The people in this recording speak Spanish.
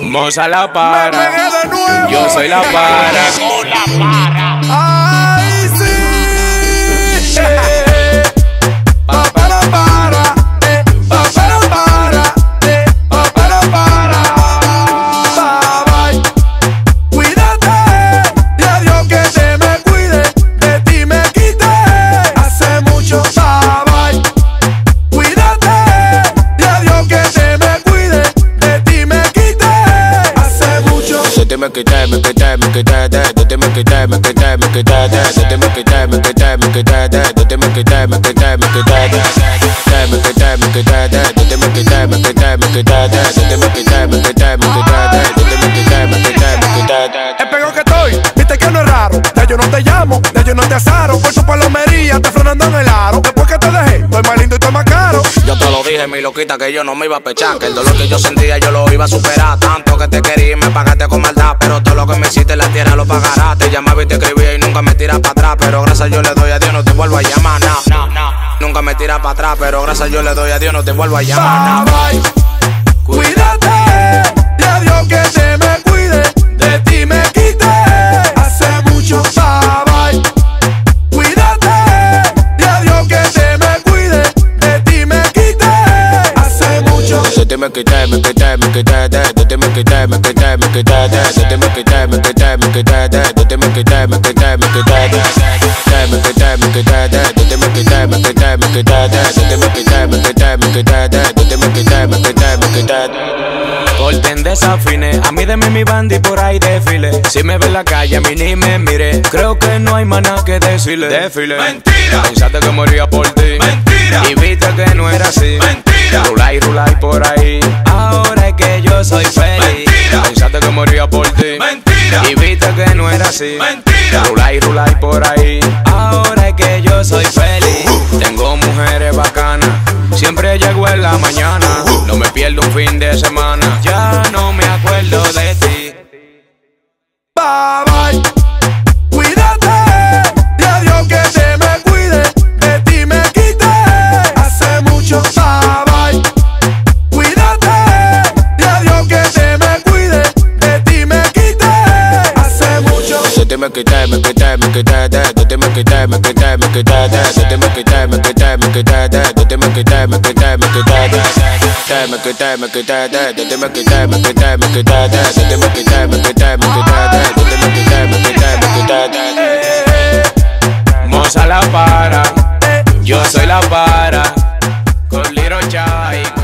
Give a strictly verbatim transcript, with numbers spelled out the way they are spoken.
Moza la para, me pegué de nuevo. yo soy la para. Llegó la para. Ay, sí. Eh, pa, para, para. Eh, pa, para, para. Eh, pa, para, para. Bye, bye. Cuídate. Y a Dios que te me cuide. De ti me quité. Hace mucho. Bye, bye. Cuídate. Y a Dios que te me cuide. De ti me quité. Hace mucho. De ti me quité, me quité, me quité, de de ti me quité, me quité, me quité, de de ti me quité, me quité, me quité, de de ti me quité, me quité, me quité, de me quité, me quité, de de ti me quité, me quité, me quité, de de ti me quité, me quité, me quité, de de ti me quité, me quité, me quité. El pegón que estoy, viste que no es raro. Ya yo no te llamo, ya yo no te azaro. Por tu palomería, te frenando en el aro. Después que te dejé, estoy más lindo y estoy más caro. Yo te lo dije, mi loquita, que yo no me iba a pechar. Que el dolor que yo sentía yo lo iba a superar. Tanto que te quería y me pagaste con maldad. Pero todo lo que me hiciste en la tierra lo pagarás. Te llamaba y te escribía y nunca me tiras para atrás. Pero gracias yo le doy a Dios, no te vuelvo a llamar. No, no, no. Nunca me tiras para atrás. Pero gracias yo le doy a Dios, no te vuelvo a llamar. No. Bye, bye. Cuídate. Y a Dios que te me cuide. De ti me quité. Hace mucho. Bye, bye. Cuídate. Y a Dios que te me cuide. De ti me quité. Hace mucho. De ti me quité, me quité, me quité, de de ti me quité, me quité, me quité, de de ti me quité, me quité, me quité, de de ti me quité, me quité, me quité, de me quité, me quité, de de ti me quité, me quité, me quité, de de ti me quité, me quité, me quité, de de ti me quité, me quité, me quité. Corten desafine, a mí de mí mi banda y por ahí desfile. Si me ve en la calle a mí ni me mire. Creo que no hay más nada que decirle. Desfile. Mentira. Pensaste que moría por ti. Mentira. Y viste que no era así. Mentira. Rula y rula y por ahí. Ahora es que yo soy feliz. Mentira. Pensaste que moría por ti. Mentira. Y viste que no era así. Mentira. Rula y rula y por ahí. Ahora es que yo soy feliz. Tengo mujeres bacanas. Siempre llego en la mañana. No me pierdo un fin de semana. Ya no me acuerdo de ti. Bye, bye. Cuídate. Y a Dios que te me cuide. De ti me quité. Hace mucho. Bye, bye. Cuídate. Y a Dios que te me cuide. De ti me quité. Hace mucho. De ti me quité, me quité, me quité, de de ti me quité, me quité, me quité, de de ti me quité, me quité, me quité, de de ti me quité, me quité, me quité, de me quité, me quité, de de ti me quité, me quité, me quité, de de ti me quité, me quité, me quité, de de ti me quité, me quité, me quité, de Moza la para, yo soy la para, con Little Chai.